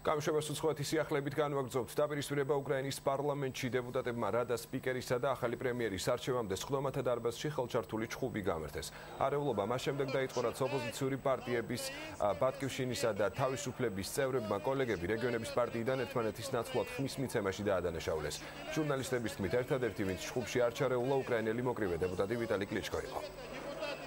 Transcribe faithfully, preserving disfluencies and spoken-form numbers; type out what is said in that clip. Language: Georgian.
გამშვებას უცხოეთის სიახლეებით განვაგრძობთ დაპირისპირება უკრაინის პარლამენტში დეპუტატებმა რადა სპიკერისა და ახალი პრემიერის არჩევამდე სხდომათა დარბაზში ხელჩართული ჩხუბი გამართეს. არეულობა მას შემდეგ დაიწყო, რაც ოპოზიციური პარტიების ბატკივშინისა და თავისუფლების წევრებმა კოლეგები რეგიონების პარტიიდან ერთმანეთის ნაცვლად ხმის მიცემაში დაადანაშაულეს. ჟურნალისტების თქმით, ერთადერთი ვინც ჩხუბში არ ჩარეულა უკრაინელი მოკრივე დეპუტატი ვიტალი კლიჩკო იყო.